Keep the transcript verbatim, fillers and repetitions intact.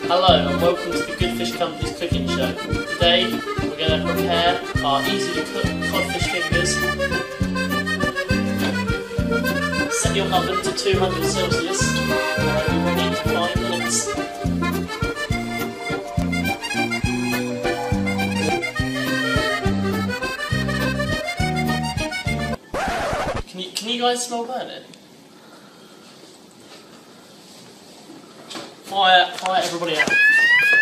Hello and welcome to the Good Fish Company's cooking show. Today we're going to prepare our easy to cook codfish fingers. Set your oven to two hundred Celsius and you'll need for five minutes. Can you, can you guys smell burning? Fire, fire everybody out.